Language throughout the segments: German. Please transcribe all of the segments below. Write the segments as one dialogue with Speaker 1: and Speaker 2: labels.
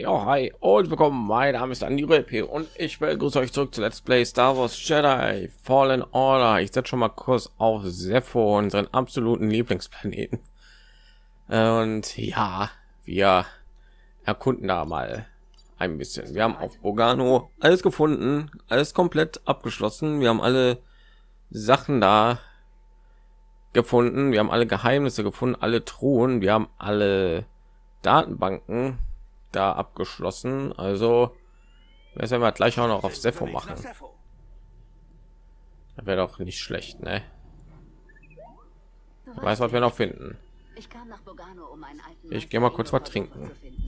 Speaker 1: Ja, hi und willkommen. Mein Name ist Andi P. und ich begrüße euch zurück zu Let's Play Star Wars Jedi Fallen Order. Ich setze schon mal kurz auf Sepho, unseren absoluten Lieblingsplaneten. Und ja, wir erkunden da mal ein bisschen. Wir haben auf Bogano alles gefunden, alles komplett abgeschlossen. Wir haben alle Sachen da gefunden. Wir haben alle Geheimnisse gefunden, alle Truhen. Wir haben alle Datenbanken da abgeschlossen. Also das werden wir gleich auch noch auf Sepho machen. Das wäre doch nicht schlecht, ne? Ich weiß, was wir noch finden. Ich gehe mal kurz was trinken.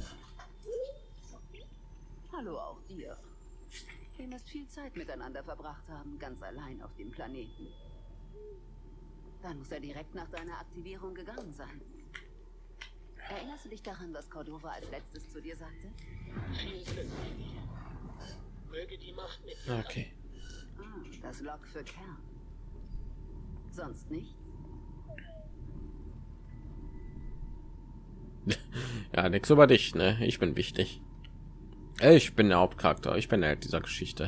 Speaker 2: Hallo auch dir. Ihr müsst viel Zeit miteinander verbracht haben, ganz allein auf dem Planeten. Dann muss er direkt nach deiner Aktivierung gegangen sein. Erinnerst du dich daran, was Cordova als letztes zu dir sagte?
Speaker 3: Möge die Macht mit
Speaker 1: Okay.
Speaker 2: Das Log für Kern. Sonst nicht?
Speaker 1: Ja, nichts über dich, ne? Ich bin wichtig. Ich bin der Hauptcharakter. Ich bin der Held dieser Geschichte.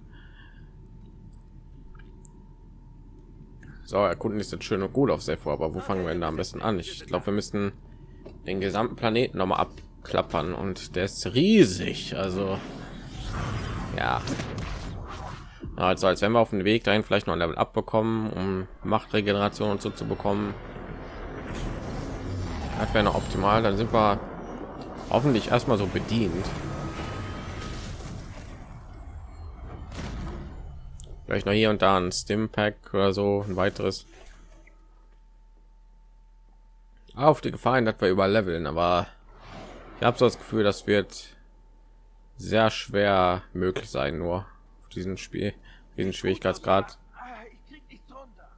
Speaker 1: So, erkunden ist jetzt schön und gut auf Sepho, aber wo fangen wir denn da am besten an? Ich glaube, wir müssen den gesamten Planeten noch mal abklappern und der ist riesig. Also ja, also als wenn wir auf dem Weg dahin vielleicht noch ein Level abbekommen, um Machtregeneration und so zu bekommen. Das wäre noch optimal. Dann sind wir hoffentlich erstmal so bedient. Vielleicht noch hier und da ein Stimpack oder so, ein weiteres. Auf die Gefahr hin, dass wir überleveln, aber ich habe so das Gefühl, das wird sehr schwer möglich sein, nur auf diesem Spiel, diesen Schwierigkeitsgrad.
Speaker 4: Ich krieg nichts runter.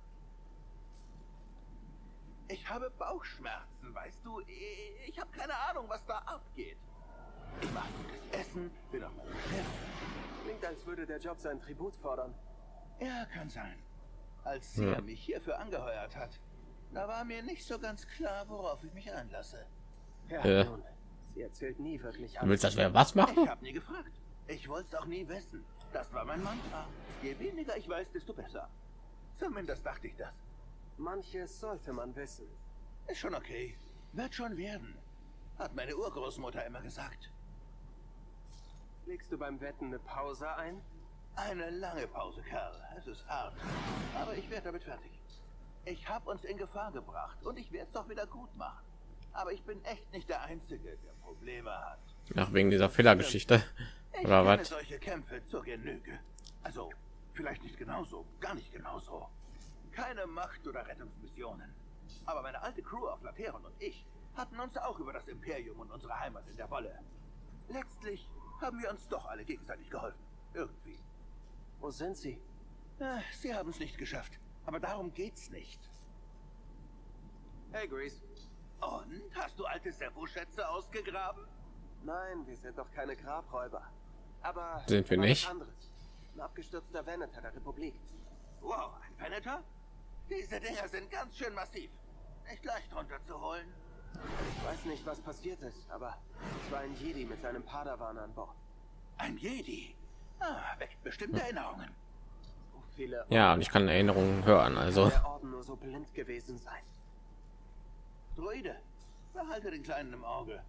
Speaker 4: Ich habe Bauchschmerzen, weißt du? Ich habe keine Ahnung, was da abgeht. Ich mag gutes Essen, bin auf meinem Schiff.
Speaker 3: Klingt, als würde der Job sein Tribut fordern.
Speaker 4: Ja, kann sein. Als er mich hierfür angeheuert hat, da war mir nicht so ganz klar, worauf ich mich einlasse.
Speaker 1: Ja.
Speaker 3: Nun, sie erzählt nie wirklich
Speaker 1: Du
Speaker 3: alles.
Speaker 1: willst, dass wir was machen?
Speaker 4: Ich habe nie gefragt. Ich wollte es auch nie wissen. Das war mein Mantra. Je weniger ich weiß, desto besser. Zumindest dachte ich das.
Speaker 3: Manches sollte man wissen.
Speaker 4: Ist schon okay. Wird schon werden. Hat meine Urgroßmutter immer gesagt.
Speaker 3: Legst du beim Wetten eine Pause ein?
Speaker 4: Eine lange Pause, Kerl. Es ist hart. Aber ich werde damit fertig. Ich habe uns in Gefahr gebracht und ich werde es doch wieder gut machen. Aber ich bin echt nicht der Einzige, der Probleme hat.
Speaker 1: Nach wegen dieser Fehlergeschichte
Speaker 4: Ich
Speaker 1: oder
Speaker 4: kenne
Speaker 1: was?
Speaker 4: solche Kämpfe zur Genüge. Also, vielleicht nicht genauso, gar nicht genauso. Keine Macht- oder Rettungsmissionen. Aber meine alte Crew auf Lateron und ich hatten uns auch über das Imperium und unsere Heimat in der Wolle. Letztlich haben wir uns doch alle gegenseitig geholfen. Irgendwie.
Speaker 3: Wo sind sie?
Speaker 4: Sie haben es nicht geschafft. Aber darum geht's nicht.
Speaker 3: Hey, Grease.
Speaker 4: Und? Hast du alte Sepho-Schätze ausgegraben?
Speaker 3: Nein, wir sind doch keine Grabräuber. Aber
Speaker 1: Sind wir
Speaker 3: mal was
Speaker 1: nicht?
Speaker 3: anderes. Ein abgestürzter Venator der Republik.
Speaker 4: Wow, ein Venator? Diese Dinger sind ganz schön massiv. Nicht leicht runterzuholen.
Speaker 3: Ich weiß nicht, was passiert ist, aber es war ein Jedi mit seinem Padawan an Bord.
Speaker 4: Ein Jedi? Weckt bestimmt Erinnerungen.
Speaker 3: So viele
Speaker 1: Ja, und ich kann Erinnerungen hören. Also
Speaker 3: der Orden nur so blind gewesen sein.
Speaker 4: Druide, behalte den Kleinen im Auge.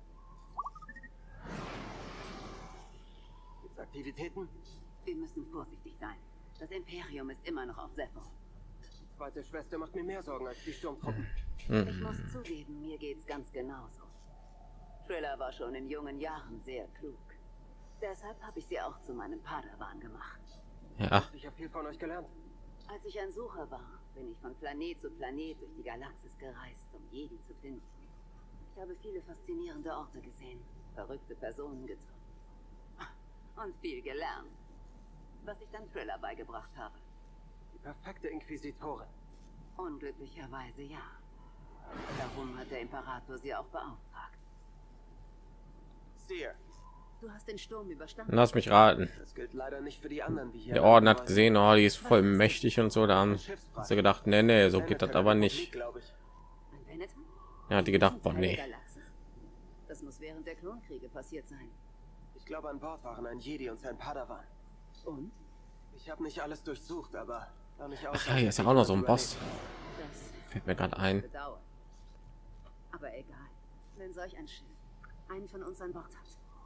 Speaker 3: Gibt's Aktivitäten?
Speaker 2: Wir müssen vorsichtig sein. Das Imperium ist immer noch auf Sepho.
Speaker 3: Die zweite Schwester macht mir mehr Sorgen als die Sturmtruppen.
Speaker 2: Ich muss zugeben, mir geht's ganz genauso. Trilla war schon in jungen Jahren sehr klug. Deshalb habe ich sie auch zu meinem Padawan gemacht.
Speaker 1: ja,
Speaker 3: Ich habe viel von euch gelernt.
Speaker 2: Als ich ein Sucher war, bin ich von Planet zu Planet durch die Galaxis gereist, um Jedi zu finden. Ich habe viele faszinierende Orte gesehen, verrückte Personen getroffen und viel gelernt, was ich dann Trilla beigebracht habe.
Speaker 3: Die perfekte Inquisitorin.
Speaker 2: Unglücklicherweise ja. Darum hat der Imperator sie auch beauftragt.
Speaker 3: Seer.
Speaker 2: Du hast den Sturm überstanden.
Speaker 1: lass mich raten.
Speaker 3: Das gilt leider nicht für die anderen, die hier...
Speaker 1: Der Orden hat gesehen, oh, die ist voll mächtig und so. Da haben sie gedacht, nee, nee, so geht das aber nicht.
Speaker 3: Glaube ich.
Speaker 2: Ein Venator?
Speaker 1: Ja, hat die gedacht, boah, nee.
Speaker 2: Galaxis. Das muss während der Klonkriege passiert sein.
Speaker 3: glaube, an Bord waren ein Jedi und sein Padawan.
Speaker 2: Und?
Speaker 3: Ich habe nicht alles durchsucht, aber sah nicht aus.
Speaker 1: Ach ja, hier ist ja auch noch so ein Boss.
Speaker 2: Das
Speaker 1: Fällt mir gerade ein.
Speaker 2: bedauert. Aber egal. Wenn solch ein Schiff einen von uns an Bord hat.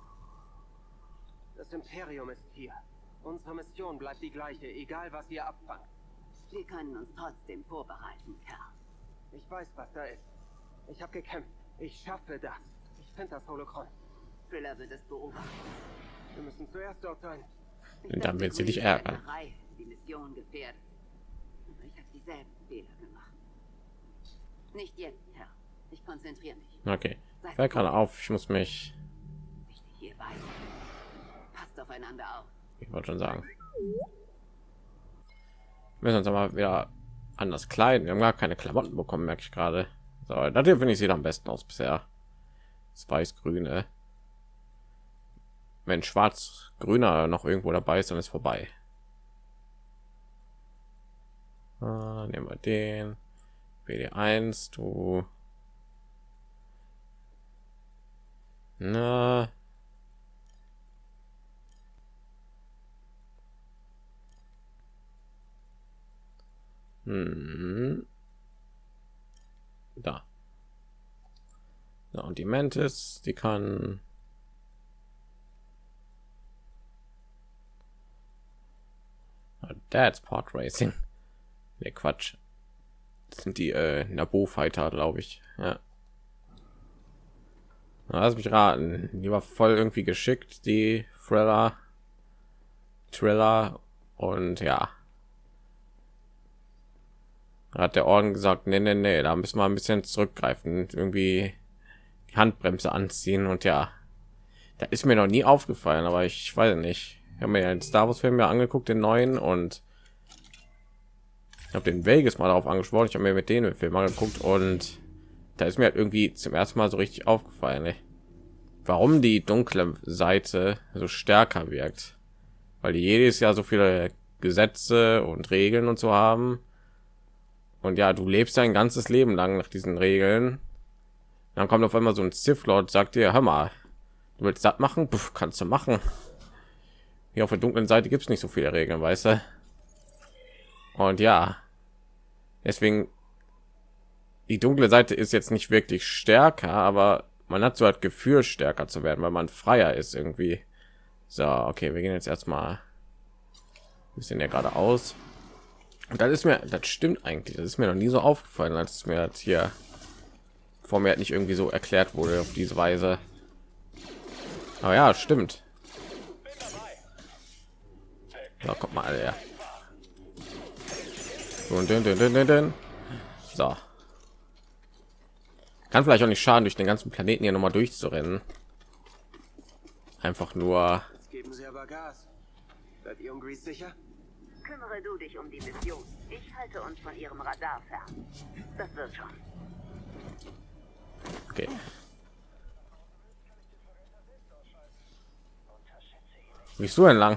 Speaker 3: Das Imperium ist hier. Unsere Mission bleibt die gleiche, egal was ihr abfangt.
Speaker 2: Wir können uns trotzdem vorbereiten, Kerl.
Speaker 3: Ich weiß, was da ist. Ich habe gekämpft. Ich schaffe das. Ich finde das Holocron.
Speaker 2: Thriller wird es beobachten.
Speaker 3: Wir müssen zuerst dort sein.
Speaker 1: Und dann wird sie dich ärgern.
Speaker 2: Die Mission gefährdet. Aber ich habe dieselben Fehler gemacht. Nicht jetzt, Herr. Ich konzentriere mich.
Speaker 1: Okay. Fällt gerade auf, ich muss mich.
Speaker 2: Ich stehe hier weiter. Passt aufeinander auf.
Speaker 1: Ich wollte schon sagen. Wir müssen uns aber wieder anders kleiden. Wir haben gar keine Klamotten bekommen, merke ich gerade. So, das hier finde ich sieht am besten aus bisher. Das weiß-grüne. Wenn schwarz-grüner noch irgendwo dabei ist, dann ist vorbei. Nehmen wir den BD1, du. Na. Da. Ja, und die Mantis, die kann Dad's Pod Racing. Ne, Quatsch. Das sind die Naboo Fighter, glaube ich. Ja. Na, lass mich raten. Die war voll irgendwie geschickt, die Triller und ja. Hat der Orden gesagt, nee, da müssen wir ein bisschen zurückgreifen, irgendwie die Handbremse anziehen und ja, da ist mir noch nie aufgefallen, aber ich weiß nicht. Ich habe mir ja den Star Wars Film ja angeguckt, den neuen, und ich habe den Vegas mal darauf angesprochen. Ich habe mir mit denen den Film angeguckt und da ist mir halt irgendwie zum ersten Mal so richtig aufgefallen, ey, warum die dunkle Seite so stärker wirkt, weil die Jedis ja so viele Gesetze und Regeln und so haben. Und ja, du lebst dein ganzes Leben lang nach diesen Regeln. Dann kommt auf einmal so ein Sith Lord, sagt dir, hör mal, du willst das machen? Puh, kannst du machen. Hier auf der dunklen Seite gibt es nicht so viele Regeln, weißt du? Und ja, deswegen, die dunkle Seite ist jetzt nicht wirklich stärker, aber man hat so das Gefühl, stärker zu werden, weil man freier ist irgendwie. So, okay, wir gehen jetzt erstmal ein bisschen ja geradeaus. Und das stimmt eigentlich. Das ist mir noch nie so aufgefallen, als es mir jetzt hier vor mir nicht irgendwie so erklärt wurde auf diese Weise. Aber ja, stimmt. Da kommt mal her. Und so. Kann vielleicht auch nicht schaden, durch den ganzen Planeten hier noch mal durchzurennen. Einfach nur.
Speaker 3: Jetzt geben Sie aber Gas. Seid ihr um Grease sicher?
Speaker 2: Kümmere du dich um die Mission. Ich halte uns von ihrem Radar fern. Das wird schon.
Speaker 1: Okay. Bist du entlang?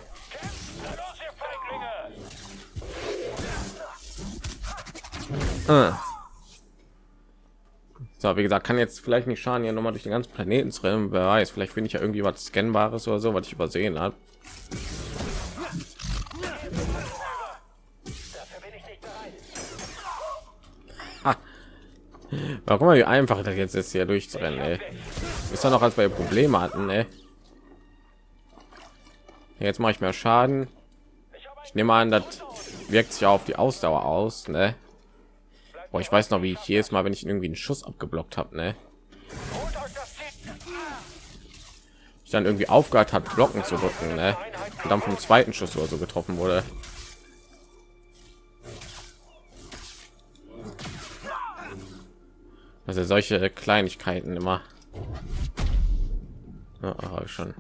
Speaker 1: So, wie gesagt, kann jetzt vielleicht nicht schaden, hier noch mal durch den ganzen Planeten zu rennen. Wer weiß, vielleicht finde ich ja irgendwie was Scannbares oder so, was ich übersehen habe. Warum wie einfach das jetzt ist, hier durchzurennen, ey. Ist doch noch, als wir Probleme hatten, ey. Jetzt mache ich mehr Schaden. Ich nehme an, das wirkt sich auf die Ausdauer aus, ne? Boah, ich weiß noch, wie ich jedes Mal, wenn ich irgendwie einen Schuss abgeblockt habe, ne? Ich dann irgendwie aufgehört hat, Blocken zu drücken, ne? Und dann vom zweiten Schuss oder so getroffen wurde. Also solche Kleinigkeiten immer. Ja, habe ich schon.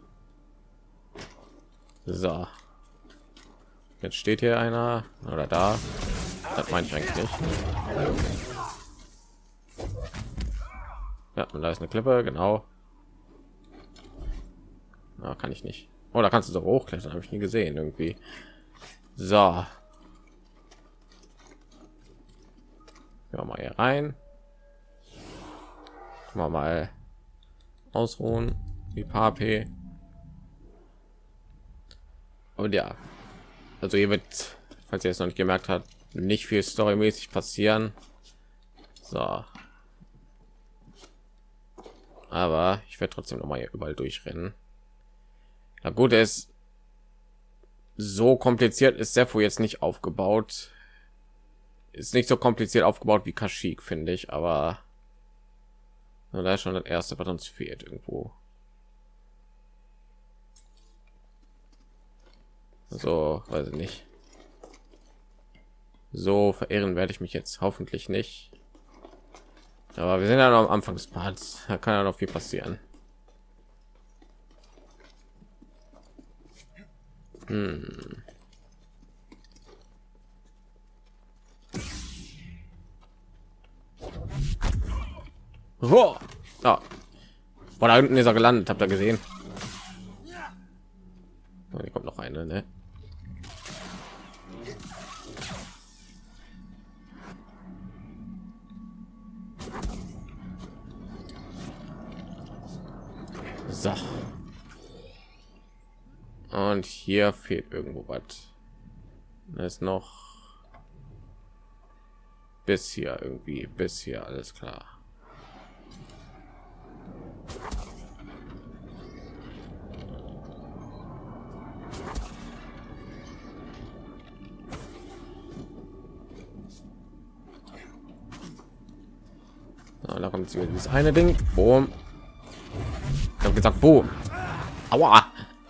Speaker 1: So. Jetzt steht hier einer oder da. Das meine ich eigentlich nicht. Ja, und da ist eine Klippe, genau. Ja, kann ich nicht. Oh, da kannst du so hochklettern, habe ich nie gesehen irgendwie. So. Ja, mal hier rein. Mal ausruhen, die paar P. Und ja, also hier wird, falls ihr es noch nicht gemerkt habt, nicht viel storymäßig passieren. So. Aber ich werde trotzdem noch mal hier überall durchrennen. Na gut, ist so kompliziert ist Zepho jetzt nicht aufgebaut. Ist nicht so kompliziert aufgebaut wie Kashyyyk, finde ich, aber da ist schon das erste, was uns fehlt irgendwo. So, weiß ich nicht. So verirren werde ich mich jetzt hoffentlich nicht. Aber wir sind ja noch am Anfang des Parts. Da kann ja noch viel passieren. Oh. Ah. Boah, da unten ist er gelandet, habt ihr gesehen? Oh, hier kommt noch eine, ne? So. Und hier fehlt irgendwo was. Da ist noch bis hier irgendwie, bis hier, alles klar. So, da kommt jetzt dieses eine Ding. Boom. Ich habe gesagt, boom. Aua.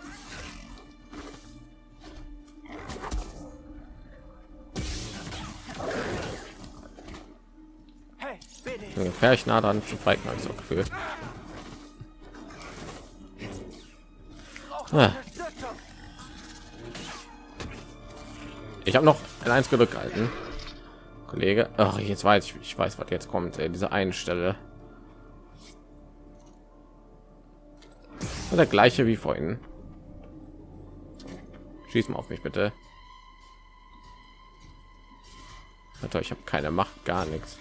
Speaker 1: Gefährlich nah dran zu fighten, habe ich so Gefühl. Ah. Ich habe noch ein 1 gedrückt gehalten, Kollege. Ach, jetzt weiß ich weiß, was jetzt kommt. Diese eine Stelle. Der gleiche wie vorhin. Schieß mal auf mich bitte. Alter, ich habe keine Macht, gar nichts.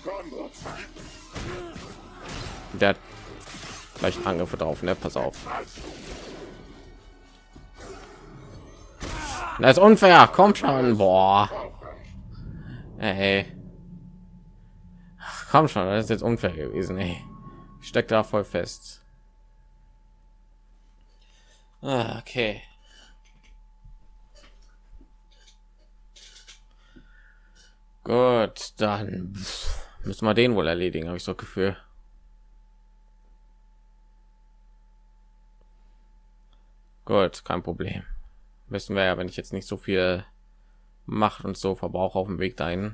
Speaker 1: Der hat vielleicht Angriffe drauf, ne? Pass auf. Das ist unfair, kommt schon. Boah. Ey. Ach, komm schon, das ist jetzt unfair gewesen, ey. Ich steck da voll fest. Ah, okay. Gut, dann müssen wir den wohl erledigen, habe ich so Gefühl. Gut, kein Problem. Wissen wir ja, wenn ich jetzt nicht so viel Macht und so verbrauche auf dem Weg dahin.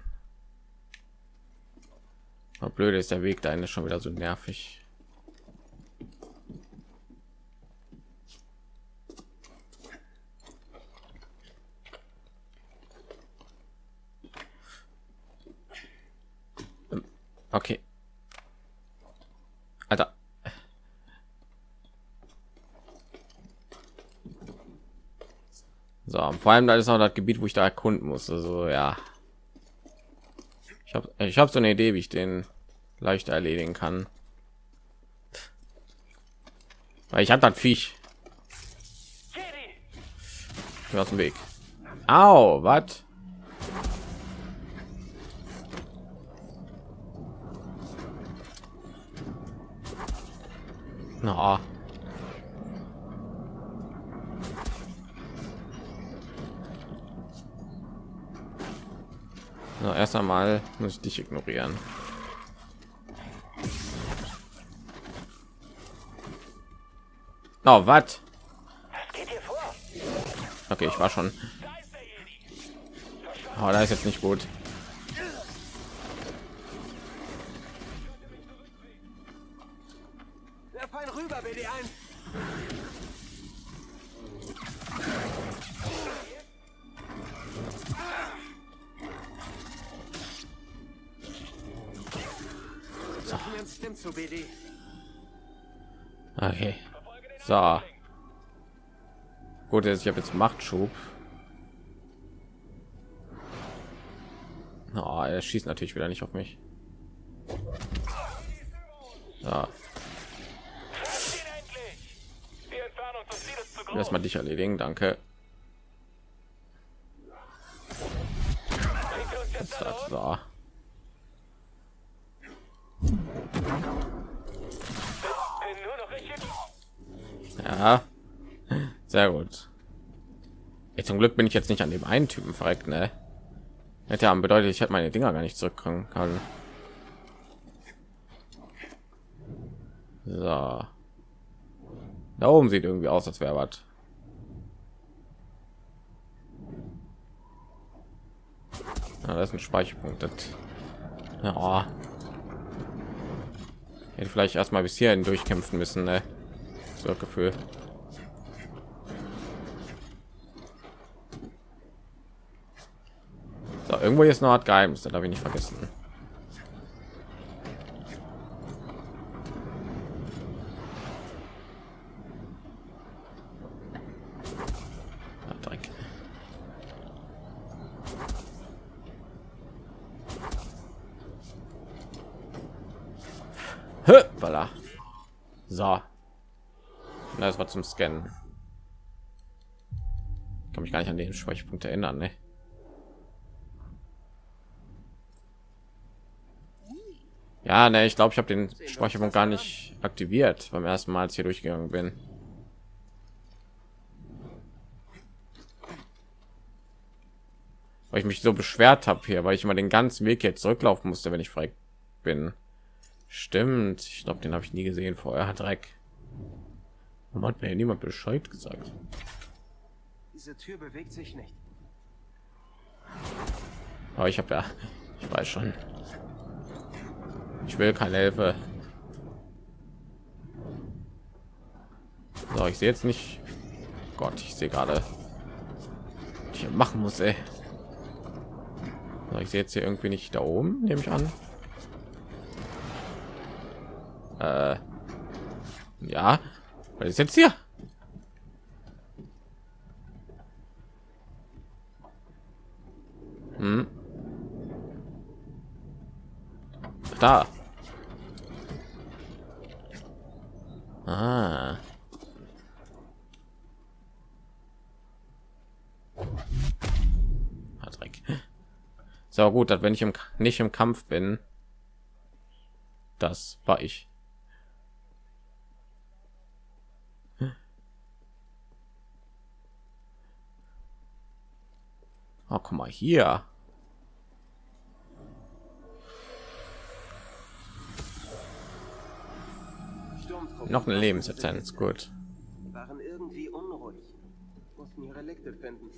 Speaker 1: Aber blöd ist, der Weg dahin ist schon wieder so nervig. Okay. Alter. So, vor allem da ist noch das Gebiet, wo ich da erkunden muss. Also ja. Ich habe so eine Idee, wie ich den leichter erledigen kann. Weil ich habe das Viech aus dem Weg. Au, was? Na. No, erst einmal muss ich dich ignorieren. Oh, was? Okay, ich war schon. Oh, da ist jetzt nicht gut.
Speaker 3: Rüber, BD1. So.
Speaker 1: Okay. So. Gut, ich habe jetzt Machtschub. Oh, er schießt natürlich wieder nicht auf mich. Ja. Erstmal dich erledigen, danke. So. Ja, sehr gut. Zum Glück bin ich jetzt nicht an dem einen Typen verreckt, ne? Hätte haben bedeutet, ich hätte meine Dinger gar nicht zurückkommen können. So. Da oben sieht irgendwie aus, als wäre was. Ja, das ist ein Speicherpunkt. Das, ja. Hätte vielleicht erstmal bis hierhin durchkämpfen müssen, ne? So das Gefühl. So, irgendwo ist noch ein Geheimnis, das habe ich nicht vergessen. Ah, Dreck. Voilà. So. Das war zum Scannen. Kann mich gar nicht an den Speicherpunkt erinnern, ne? Ja, ne, ich glaube, ich habe den Speicherpunkt gar nicht aktiviert beim ersten Mal, als ich hier durchgegangen bin. Weil ich mich so beschwert habe hier, weil ich immer den ganzen Weg jetzt zurücklaufen musste, wenn ich frei bin. Stimmt, ich glaube, den habe ich nie gesehen vorher. Dreck. Warum hat mir niemand Bescheid gesagt?
Speaker 3: Diese Tür bewegt sich nicht.
Speaker 1: Aber ich habe ja, ich weiß schon. Ich will keine Hilfe. So, ich sehe jetzt nicht. Gott, ich sehe gerade, was ich hier machen muss, ey. So, ich sehe jetzt hier irgendwie nicht da oben, nehme ich an. Ja, was ist jetzt hier? Hm. Da. Ah. Dreck. So gut, dass wenn ich nicht im Kampf bin, das war ich. Oh, guck mal hier. Noch eine Lebensessenz, gut.
Speaker 3: Waren irgendwie unruhig. Mussten ihre Relikte finden.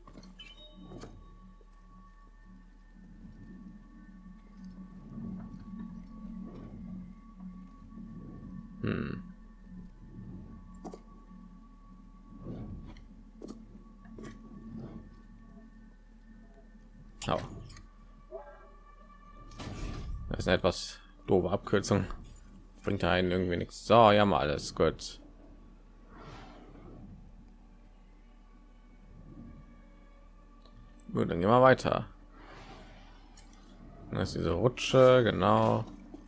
Speaker 1: Hm. Oh. Das ist eine etwas doofe Abkürzung. Bringt da einen irgendwie nichts. So, ja mal alles gut. Gut, dann gehen wir weiter. Das ist diese Rutsche, genau.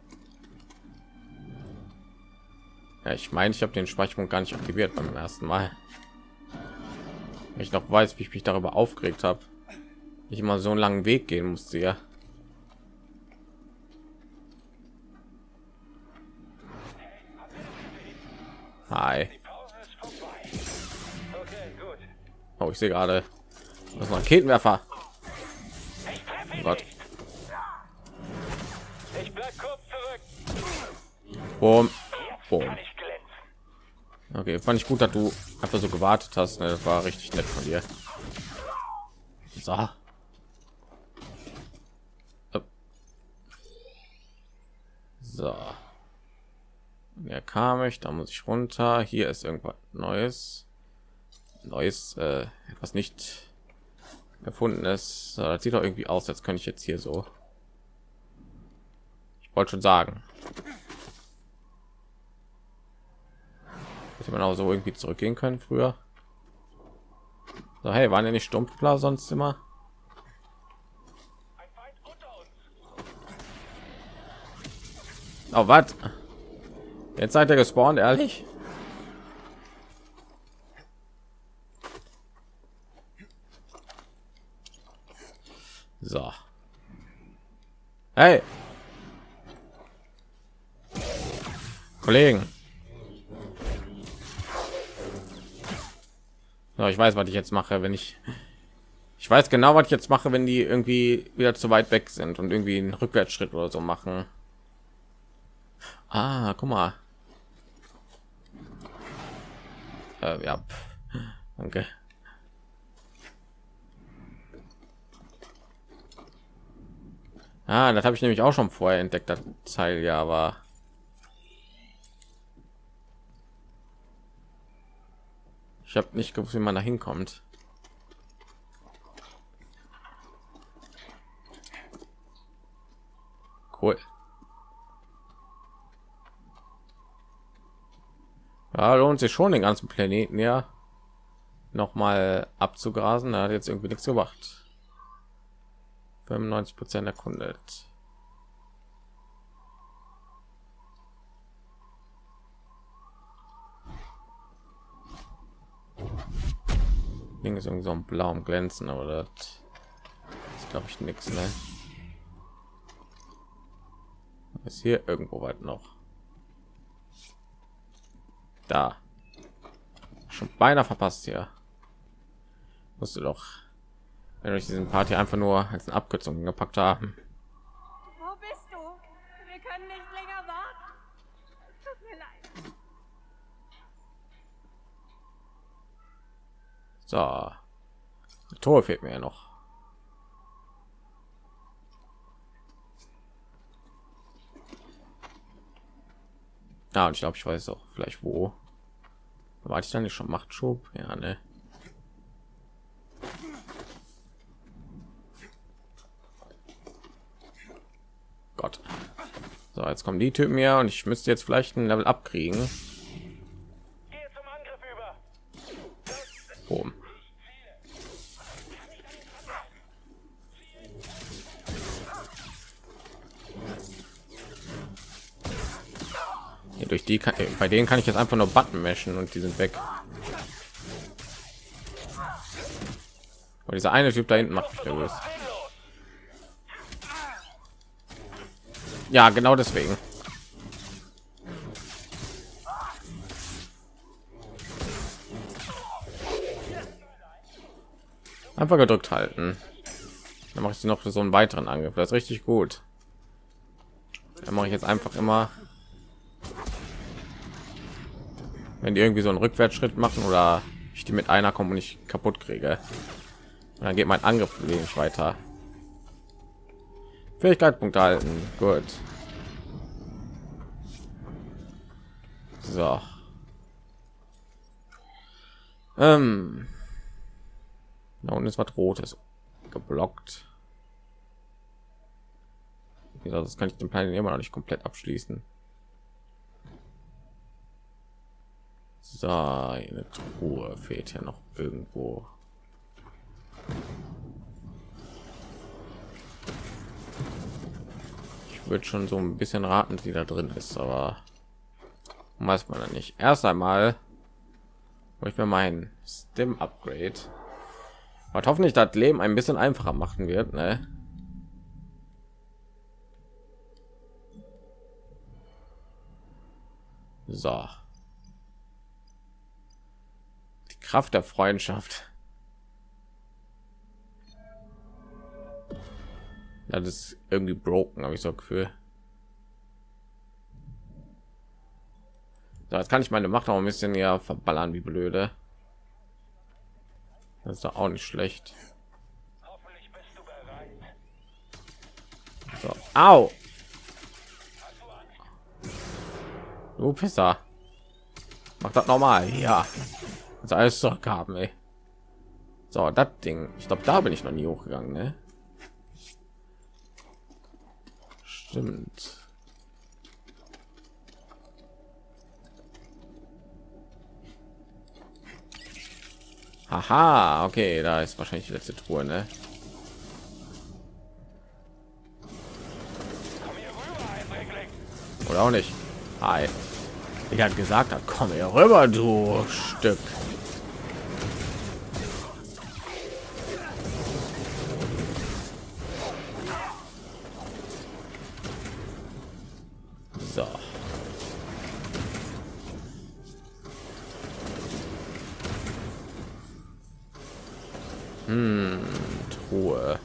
Speaker 1: Ja, ich meine, ich habe den Speicherpunkt gar nicht aktiviert beim ersten Mal. Ich noch weiß, wie ich mich darüber aufgeregt habe. Ich immer so einen langen Weg gehen musste, ja. Hi. Oh, ich sehe gerade das Raketenwerfer. Oh Gott. Boom. Boom. Okay, fand ich gut, dass du einfach so gewartet hast. Ne? Das war richtig nett von dir. So. So. Ja, kam ich, da muss ich runter. Hier ist irgendwas Neues, etwas nicht erfundenes. So, das sieht doch irgendwie aus, als könnte ich jetzt hier so. Ich wollte schon sagen. Hätte man auch so irgendwie zurückgehen können früher. So, hey, waren ja nicht Stumpfler sonst immer. Oh, was? Jetzt seid ihr gespawnt, ehrlich? So. Hey, Kollegen. So, ich weiß, was ich jetzt mache, wenn ich weiß genau, was ich jetzt mache, wenn die irgendwie wieder zu weit weg sind und irgendwie einen Rückwärtsschritt oder so machen. Ah, guck mal. Ja, danke. Ah, das habe ich nämlich auch schon vorher entdeckt, das Teil, ja, aber ich habe nicht gewusst, wie man da hinkommt. Cool. Ja, lohnt sich schon, den ganzen Planeten ja noch mal abzugrasen. Da hat jetzt irgendwie nichts gemacht. 95% erkundet. Ding ist irgendwie so ein blauem Glänzen, aber das ist, glaube ich, nichts, ne? Ist hier irgendwo weit noch? Da. Schon beinahe verpasst hier. Musst du doch, wenn euch diesen Party einfach nur als eine Abkürzung gepackt haben.
Speaker 5: Wo bist du? Wir können nicht länger warten. Tut mir leid.
Speaker 1: So. Das Tor fehlt mir ja noch. Ja, und ich glaube, ich weiß auch vielleicht wo. War ich dann nicht schon Machtschub? Ja, ne. Gott. So, jetzt kommen die Typen hier und ich müsste jetzt vielleicht ein Level abkriegen. Boom. Ja, durch die bei denen kann ich jetzt einfach nur Button mashen und die sind weg. Und dieser eine Typ da hinten macht mich nervös. Ja, genau deswegen. Einfach gedrückt halten. Dann mache ich noch so einen weiteren Angriff. Das ist richtig gut. Dann mache ich jetzt einfach immer, wenn die irgendwie so einen Rückwärtsschritt machen oder ich die mit einer kommen und nicht kaputt kriege. Und dann geht mein Angriff wenig weiter. Fähigkeitspunkte halten. Gut. So. Da unten ist was Rotes geblockt. Ja, das kann ich den Plan immer noch nicht komplett abschließen. So, eine Truhe fehlt ja noch irgendwo. Ich würde schon so ein bisschen raten, die da drin ist, aber weiß man dann nicht. Erst einmal wo ich mir mein Stim Upgrade, was hoffentlich das Leben ein bisschen einfacher machen wird, ne? So. Die Kraft der Freundschaft. Das ist irgendwie broken, habe ich so ein Gefühl. So, jetzt kann ich meine Macht auch ein bisschen ja verballern, wie blöde. Das ist doch auch nicht schlecht. So. Au! Du Pisser. Mach das normal. Ja. Das alles zurückhaben, ey. So, das Ding. Ich glaube, da bin ich noch nie hochgegangen, ne? Stimmt. Aha, okay, da ist wahrscheinlich die letzte Truhe, ne? Oder auch nicht. Hi. Ich hat gesagt, hat komm hier rüber, du Stück. Truhe.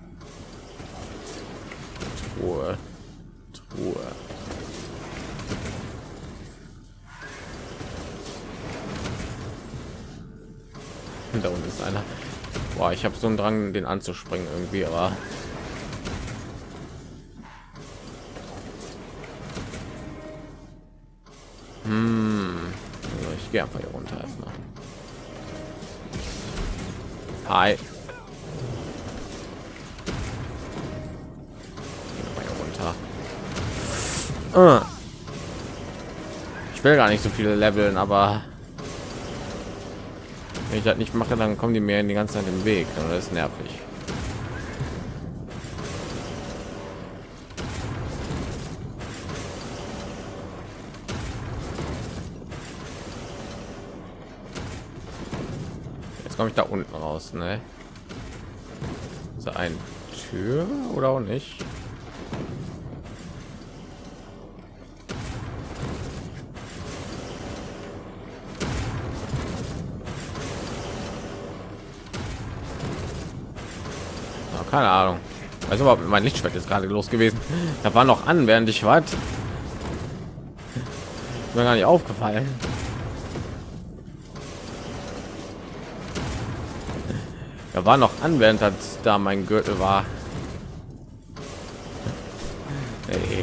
Speaker 1: Truhe. Truhe. Da unten ist einer. Boah, ich habe so einen Drang, den anzuspringen irgendwie, aber also ich gehe einfach hier runter erstmal. Hi. Geh mal hier runter. Ich will gar nicht so viele leveln, aber wenn ich das nicht mache, dann kommen die mir die ganze Zeit im Weg und das ist nervig. Jetzt komme ich da unten raus, ne? Ist da eine Tür oder auch nicht? Keine Ahnung. Weiß überhaupt, mein Lichtschwert ist gerade los gewesen. Da war noch an, während ich war. Mir gar nicht aufgefallen. Da war noch an, während das da mein Gürtel war. Hey.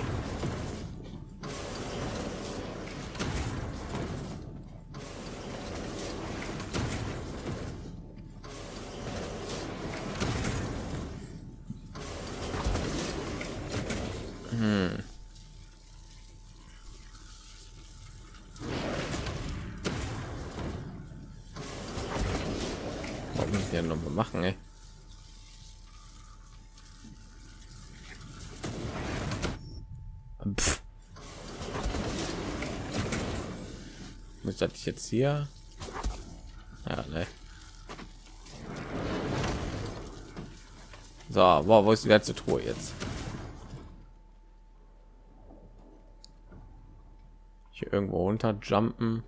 Speaker 1: Was muss ich denn noch mal machen, ey? Pff. Muss das jetzt hier? Ja, ne. So, wow, wo ist die letzte Truhe jetzt? Hier irgendwo runter jumpen.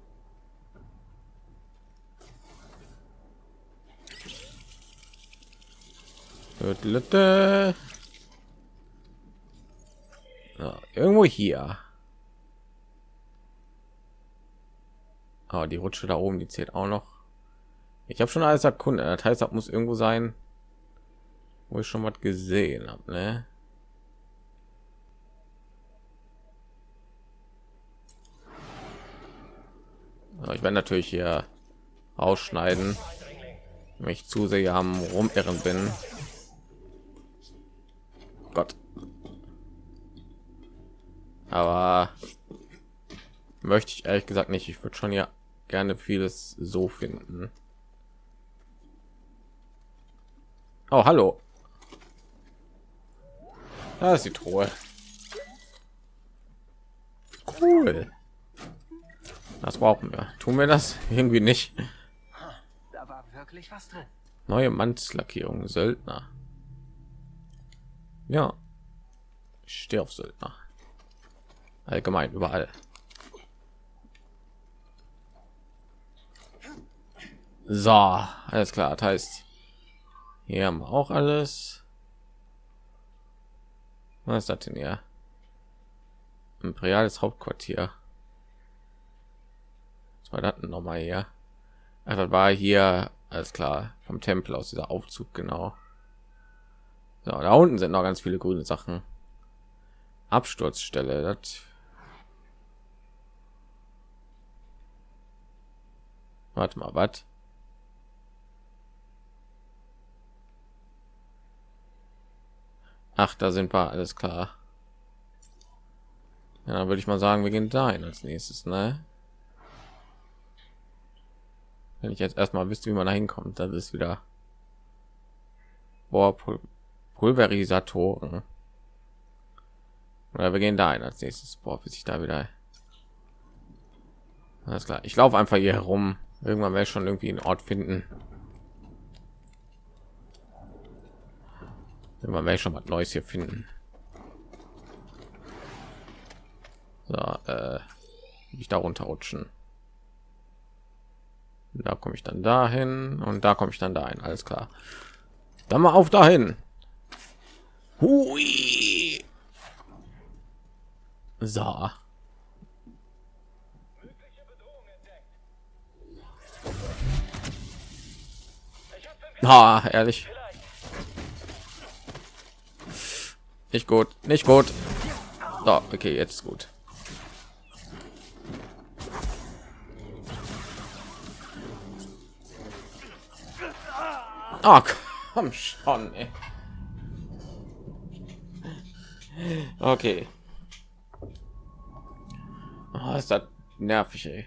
Speaker 1: Ja, irgendwo hier. Aber die Rutsche da oben, die zählt auch noch. Ich habe schon alles erkundet. Das heißt, das muss irgendwo sein, wo ich schon was gesehen habe, ne? Aber ich werde natürlich hier ausschneiden, wenn ich zu sehr am Rumirren bin. Gott. Aber möchte ich ehrlich gesagt nicht. Ich würde schon ja gerne vieles so finden. Oh, hallo. Da ist die Truhe. Cool. Das brauchen wir. Tun wir das? Irgendwie nicht.
Speaker 3: Da war wirklich was drin.
Speaker 1: Neue Mannslackierung, Söldner. Ja. Ich stehe auf Söldner. Allgemein, überall. So, alles klar. Das heißt, hier haben wir auch alles. Was ist das denn hier? Imperiales Hauptquartier. Was war das denn noch mal hier? Ach, das war hier, alles klar, vom Tempel aus, dieser Aufzug, genau. So, da unten sind noch ganz viele grüne Sachen. Absturzstelle, das. Warte mal, was? Ach, da sind wir, alles klar. Ja, dann würde ich mal sagen, wir gehen dahin als nächstes, ne? Wenn ich jetzt erstmal wüsste, wie man da hinkommt, das ist wieder Pulverisatoren. Oder wir gehen dahin als nächstes. Boah, bis ich da wieder. Alles klar. Ich laufe einfach hier herum. Irgendwann werde ich schon irgendwie einen Ort finden. Irgendwann werde ich schon was Neues hier finden. So, ich da runterrutschen. Da komme ich dann dahin und da komme ich dann dahin. Alles klar. Dann mal auf dahin. Hui. So. Ah, ehrlich. Nicht gut, nicht gut. So, okay, jetzt ist gut. Ah, komm schon, ey. Okay. Oh, ist das nervig, ey.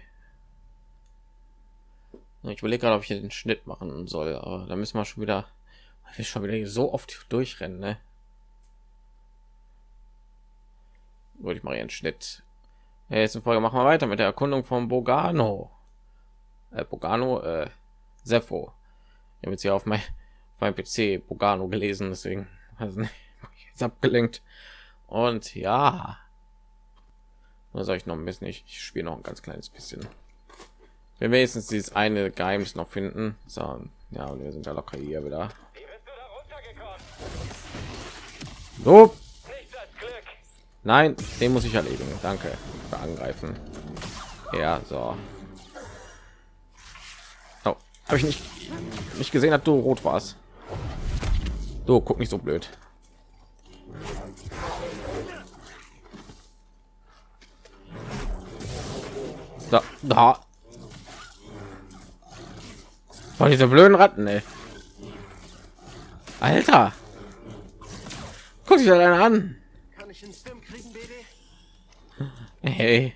Speaker 1: Ich überlege gerade, ob ich hier den Schnitt machen soll, aber da müssen wir schon wieder hier so oft durchrennen, ne? Würde ich mal einen Schnitt. Ja, jetzt in Folge machen wir weiter mit der Erkundung von Bogano. Zeffo. Ich habe jetzt hier auf mein PC Bogano gelesen, deswegen also jetzt abgelenkt. Und ja, was soll ich noch ein bisschen? Ich spiele noch ein ganz kleines bisschen. Wir wenigstens dieses eine Geheimnis noch finden. So, ja, und wir sind ja locker hier wieder. So. Nein, den muss ich erledigen. Danke. Für angreifen. Ja, so. Oh, habe ich nicht gesehen, dass du rot warst. So, guck nicht so blöd. Da. Oh, diese blöden Ratten, ey. Alter. Guck dich da an.
Speaker 3: Kann ich einen Stim kriegen, Baby?
Speaker 1: Hey.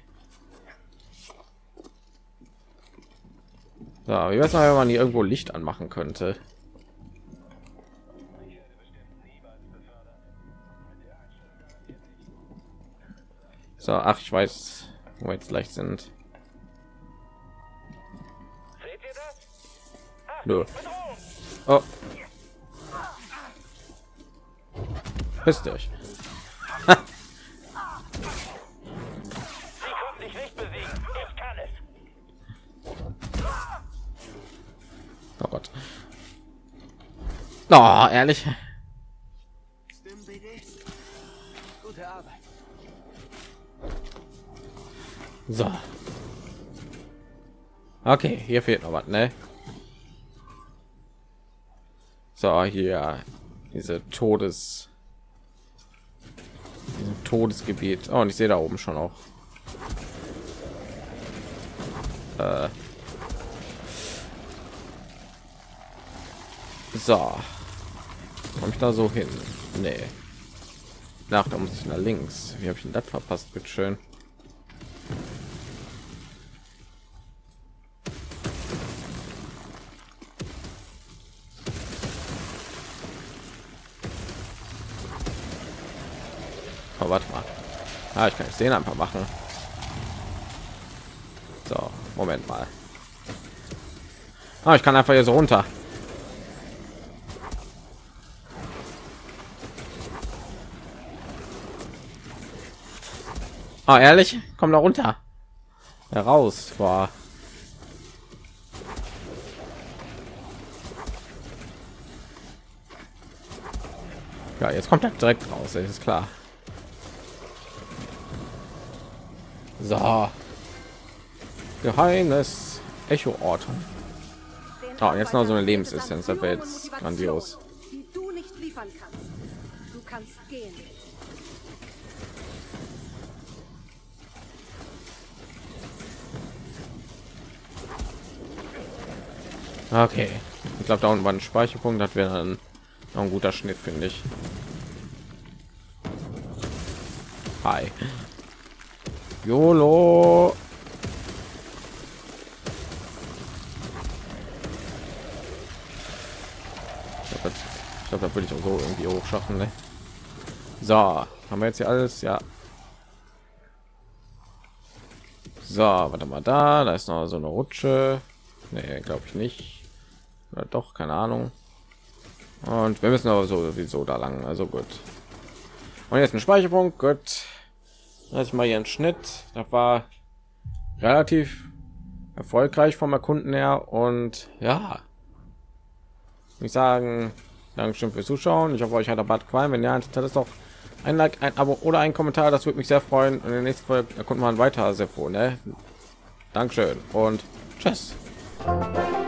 Speaker 1: So, wie weiß man, wenn man hier irgendwo Licht anmachen könnte? So, ach, ich weiß, wo wir jetzt leicht sind. Nö. Oh. Wisst ihr euch? Oh Gott. Oh, ehrlich.
Speaker 3: Stim, Baby? Gute Arbeit.
Speaker 1: So. Okay, hier fehlt noch was, ne? So, hier dieses Todesgebiet. Oh, und ich sehe da oben schon auch. So. Komme ich da so hin? Nee. Nach, da muss ich nach links. Wie habe ich denn das verpasst? Bitte schön. Oh, warte mal. Ah, ich kann jetzt den einfach machen. So, Moment mal. Ah, ich kann einfach hier so runter. Ah, ehrlich? Komm da runter. Heraus war. Ja, jetzt kommt er direkt raus, das ist klar. So. Geheimnis Echo-Ort. Oh, jetzt noch so eine Lebensessenz, das wäre jetzt grandios.
Speaker 6: Die du nicht liefern kannst. Du kannst gehen.
Speaker 1: Okay, ich glaube, da unten war ein Speicherpunkt, das wäre dann noch ein guter Schnitt, finde ich. Hi. YOLO. Ich glaube, da würde ich auch so irgendwie hoch schaffen, ne? So, haben wir jetzt hier alles, ja. So, warte mal, da ist noch so eine Rutsche. Nee, glaube ich nicht. Oder doch, keine Ahnung. Und wir müssen aber sowieso da lang, also gut. Und jetzt ein Speicherpunkt, gut. Lass ich mal hier einen Schnitt. Das war relativ erfolgreich vom Erkunden her. Und ja, ich sagen, Dankeschön fürs Zuschauen. Ich hoffe, euch hat der Bad gefallen. Wenn ja, hinterlasst doch ein Like, ein Abo oder ein Kommentar. Das würde mich sehr freuen. Und in der nächsten Folge erkunden wir weiter Sepho, ne? Dankeschön und tschüss.